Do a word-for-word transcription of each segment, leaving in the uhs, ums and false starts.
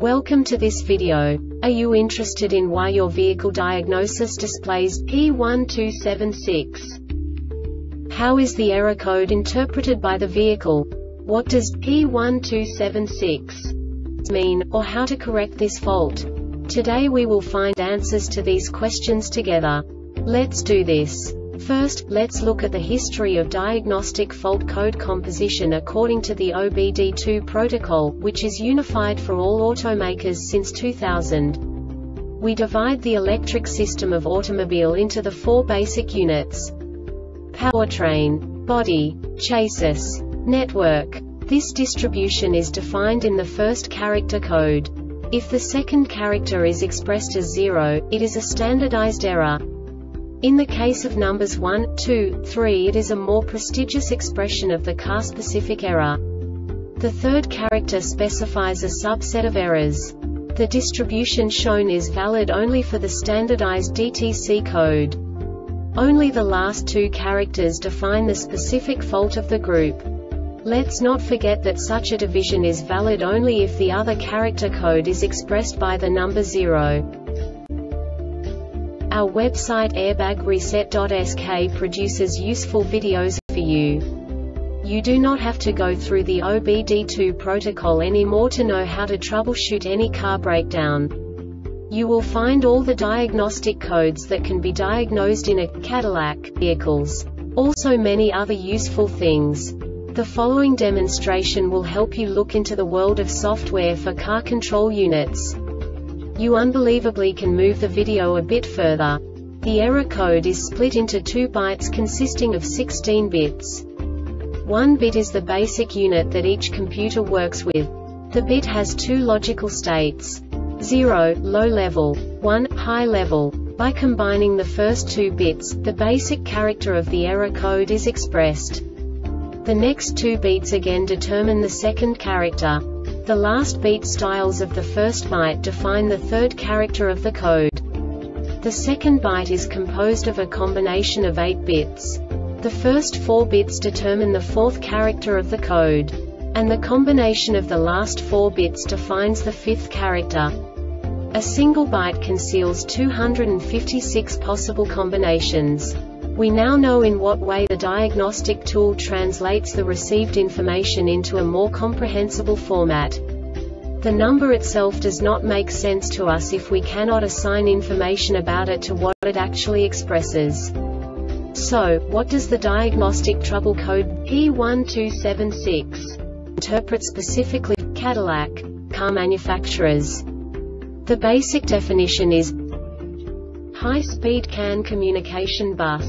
Welcome to this video. Are you interested in why your vehicle diagnosis displays P one two seven six? How is the error code interpreted by the vehicle? What does P one two seven six mean, or how to correct this fault? Today we will find answers to these questions together. Let's do this. First, let's look at the history of diagnostic fault code composition according to the O B D two protocol, which is unified for all automakers since two thousand. We divide the electric system of automobile into the four basic units: powertrain, body, chassis, network. This distribution is defined in the first character code. If the second character is expressed as zero, it is a standardized error. In the case of numbers one, two, three, it is a more prestigious expression of the car-specific error. The third character specifies a subset of errors. The distribution shown is valid only for the standardized D T C code. Only the last two characters define the specific fault of the group. Let's not forget that such a division is valid only if the other character code is expressed by the number zero. Our website airbag reset dot S K produces useful videos for you. You do not have to go through the O B D two protocol anymore to know how to troubleshoot any car breakdown. You will find all the diagnostic codes that can be diagnosed in a Cadillac vehicles. Also many other useful things. The following demonstration will help you look into the world of software for car control units. You unbelievably can move the video a bit further. The error code is split into two bytes consisting of sixteen bits. One bit is the basic unit that each computer works with. The bit has two logical states: zero, low level, one, high level. By combining the first two bits, the basic character of the error code is expressed. The next two beats again determine the second character. The last beat styles of the first byte define the third character of the code. The second byte is composed of a combination of eight bits. The first four bits determine the fourth character of the code. And the combination of the last four bits defines the fifth character. A single byte conceals two hundred fifty-six possible combinations. We now know in what way the diagnostic tool translates the received information into a more comprehensible format. The number itself does not make sense to us if we cannot assign information about it to what it actually expresses. So, what does the diagnostic trouble code P one two seven six interpret specifically for Cadillac car manufacturers? The basic definition is high-speed C A N communication bus.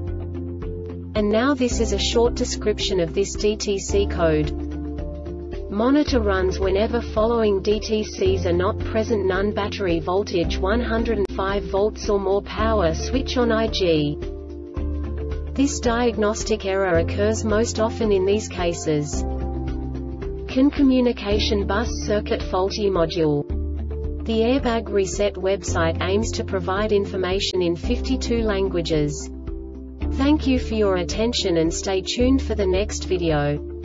And now this is a short description of this D T C code. Monitor runs whenever following D T Cs are not present: none, battery voltage one hundred five volts or more, power switch on I G. This diagnostic error occurs most often in these cases: C A N communication bus circuit faulty module. The Airbag Reset website aims to provide information in fifty-two languages. Thank you for your attention and stay tuned for the next video.